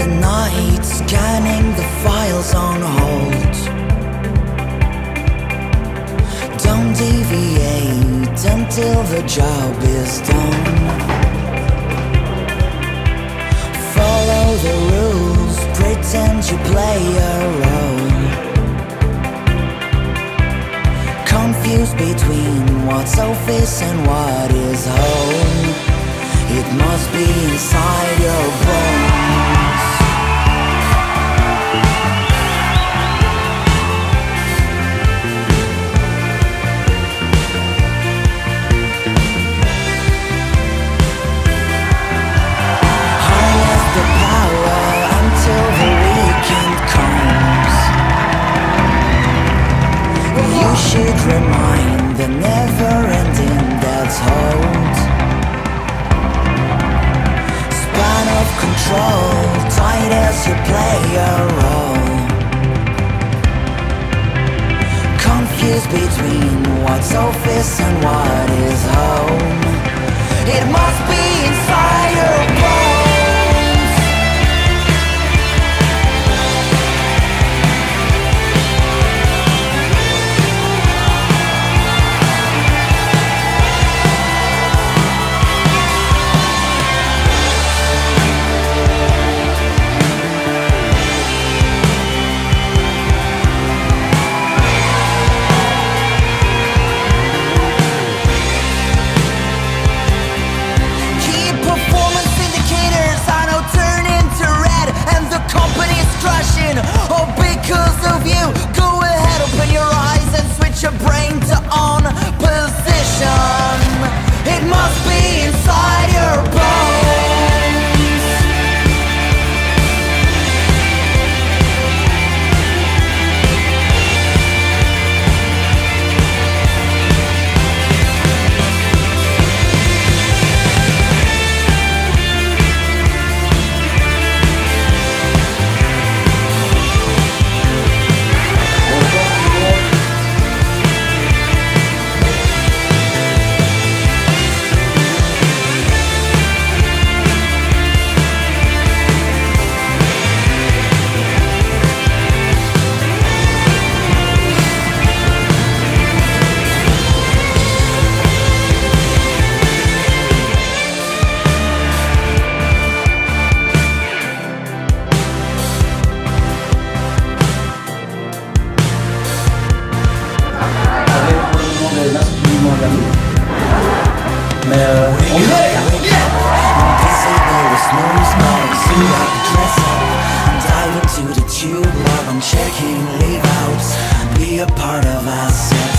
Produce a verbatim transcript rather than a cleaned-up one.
the night, scanning the files on hold. Don't deviate until the job is done. Follow the rules, pretend you play a role. Confused between what's office and what is home. It must be inside your bones. Harness the power until the weekend comes. You should remind the never-ending that's hold. Span of control, tight as you play a role. Confused between what's office and what is home. It must be inside your bones. Oh, because of you, go ahead, open your eyes and switch your brain to on position. It must be inside your bones. Mais euh, on y est, Dive into the tube while I'm checking leave outs. Be a part of ourselves.